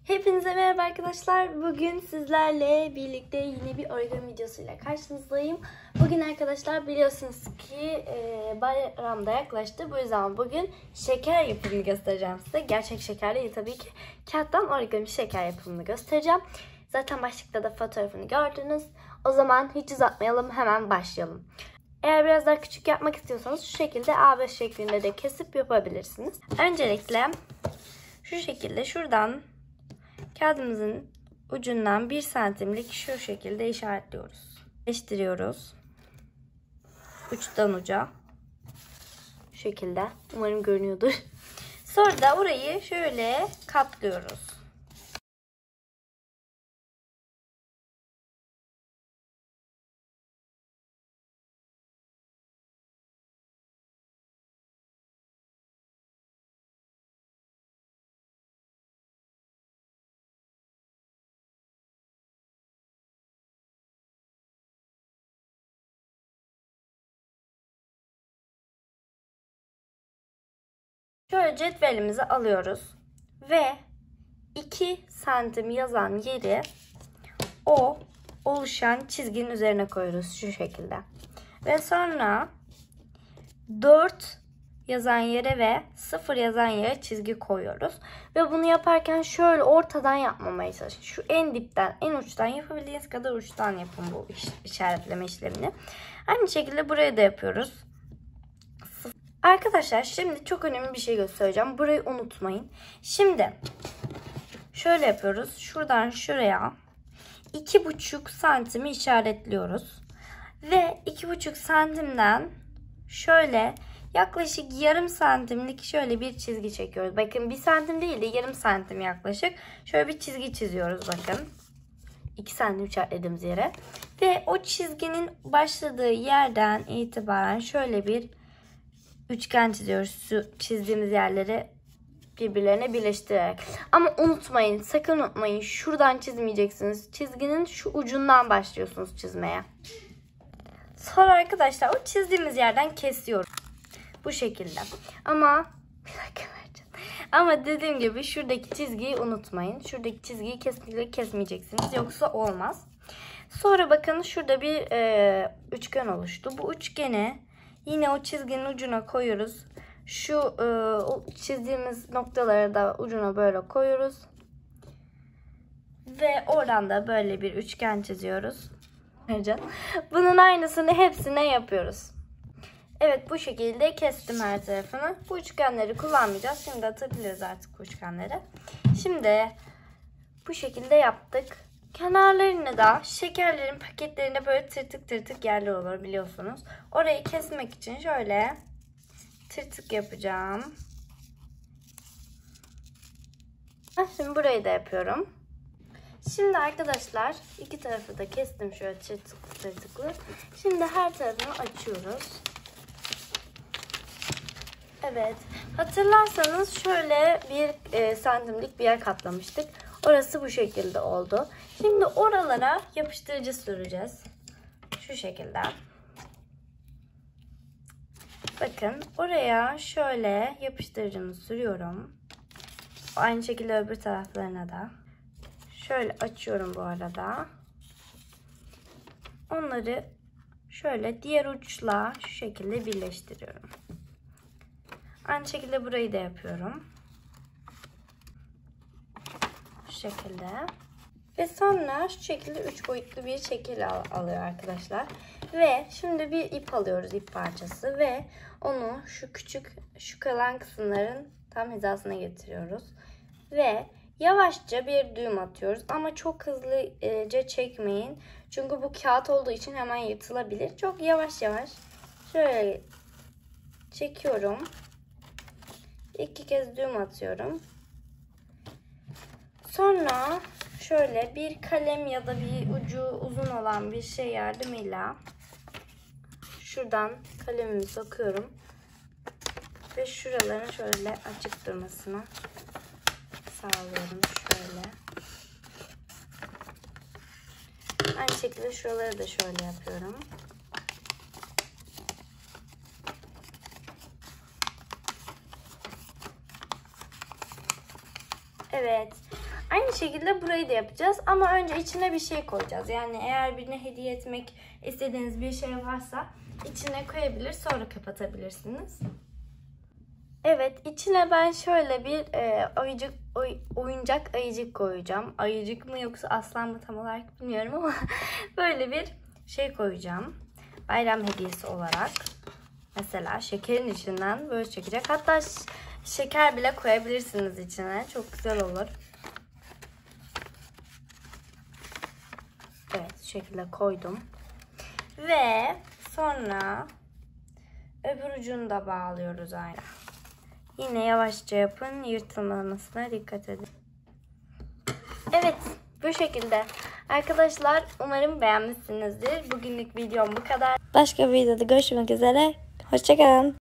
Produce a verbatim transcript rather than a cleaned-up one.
Hepinize merhaba arkadaşlar. Bugün sizlerle birlikte yine bir origami videosuyla karşınızdayım. Bugün arkadaşlar biliyorsunuz ki e, bayram da yaklaştı. Bu yüzden bugün şeker yapımını göstereceğim size. Gerçek şeker değil tabii ki. Kağıttan origami şeker yapımını göstereceğim. Zaten başlıkta da fotoğrafını gördünüz. O zaman hiç uzatmayalım, hemen başlayalım. Eğer biraz daha küçük yapmak istiyorsanız şu şekilde A beş şeklinde de kesip yapabilirsiniz. Öncelikle şu şekilde şuradan kağıdımızın ucundan bir santimlik şu şekilde işaretliyoruz. Birleştiriyoruz. Uçtan uca. Şu şekilde. Umarım görünüyordur. Sonra da orayı şöyle katlıyoruz. Şöyle cetvelimizi alıyoruz ve iki santim yazan yeri o oluşan çizginin üzerine koyuyoruz şu şekilde. Ve sonra dört yazan yere ve sıfır yazan yere çizgi koyuyoruz. Ve bunu yaparken şöyle ortadan yapmamaya çalışın. Şu en dipten, en uçtan yapabildiğiniz kadar uçtan yapın bu işaretleme işlemini. Aynı şekilde buraya da yapıyoruz. Arkadaşlar şimdi çok önemli bir şey göstereceğim. Burayı unutmayın. Şimdi şöyle yapıyoruz. Şuradan şuraya iki buçuk santimi işaretliyoruz. Ve iki buçuk santimden şöyle yaklaşık yarım santimlik şöyle bir çizgi çekiyoruz. Bakın bir santim değil de yarım santim yaklaşık. Şöyle bir çizgi çiziyoruz bakın. iki santim işaretlediğimiz yere. Ve o çizginin başladığı yerden itibaren şöyle bir üçgen çiziyoruz. Şu çizdiğimiz yerleri birbirlerine birleştirerek. Ama unutmayın, sakın unutmayın. Şuradan çizmeyeceksiniz. Çizginin şu ucundan başlıyorsunuz çizmeye. Sonra arkadaşlar o çizdiğimiz yerden kesiyoruz. Bu şekilde. Ama bir dakika vereceğim. Ama dediğim gibi şuradaki çizgiyi unutmayın. Şuradaki çizgiyi kesinlikle kesmeyeceksiniz. Yoksa olmaz. Sonra bakın şurada bir e, üçgen oluştu. Bu üçgeni yine o çizginin ucuna koyuyoruz. Şu e, çizdiğimiz noktaları da ucuna böyle koyuyoruz. Ve oradan da böyle bir üçgen çiziyoruz. Bunun aynısını hepsine yapıyoruz. Evet, bu şekilde kestim her tarafını. Bu üçgenleri kullanmayacağız. Şimdi atabiliriz artık bu üçgenleri. Şimdi bu şekilde yaptık. Kenarlarını da şekerlerin paketlerinde böyle tırtık tırtık yerler olur biliyorsunuz. Orayı kesmek için şöyle tırtık yapacağım. Şimdi burayı da yapıyorum. Şimdi arkadaşlar iki tarafı da kestim şöyle tırtıklı tırtıklı. Şimdi her tarafını açıyoruz. Evet. Hatırlarsanız şöyle bir e, santimlik bir yer katlamıştık. Orası bu şekilde oldu. Şimdi oralara yapıştırıcı süreceğiz. Şu şekilde. Bakın oraya şöyle yapıştırıcımı sürüyorum. Aynı şekilde öbür taraflarına da. Şöyle açıyorum bu arada. Onları şöyle diğer uçla şu şekilde birleştiriyorum. Aynı şekilde burayı da yapıyorum. Şu şekilde. Ve sonra şu şekilde üç boyutlu bir şekil al alıyor arkadaşlar. Ve şimdi bir ip alıyoruz, ip parçası ve onu şu küçük şu kalan kısımların tam hizasına getiriyoruz. Ve yavaşça bir düğüm atıyoruz ama çok hızlıca çekmeyin. Çünkü bu kağıt olduğu için hemen yırtılabilir. Çok yavaş yavaş şöyle çekiyorum. İki kez düğüm atıyorum. Sonra şöyle bir kalem ya da bir ucu uzun olan bir şey yardımıyla şuradan kalemimi sokuyorum. Ve şuraların şöyle açık durmasına sağlıyorum şöyle. Aynı şekilde şuraları da şöyle yapıyorum. Evet. Aynı şekilde burayı da yapacağız ama önce içine bir şey koyacağız. Yani eğer birine hediye etmek istediğiniz bir şey varsa içine koyabilir, sonra kapatabilirsiniz. Evet, içine ben şöyle bir e, ayıcık, oy, oyuncak ayıcık koyacağım. Ayıcık mı yoksa aslan mı tam olarak bilmiyorum ama böyle bir şey koyacağım. Bayram hediyesi olarak. Mesela şekerin içinden böyle çekecek. Hatta şeker bile koyabilirsiniz içine. Çok güzel olur. Evet, şu şekilde koydum. Ve sonra öbür ucunu da bağlıyoruz aynı. Yine yavaşça yapın. Yırtılmamasına dikkat edin. Evet, bu şekilde. Arkadaşlar umarım beğenmişsinizdir. Bugünlük videom bu kadar. Başka bir videoda görüşmek üzere. Hoşçakalın.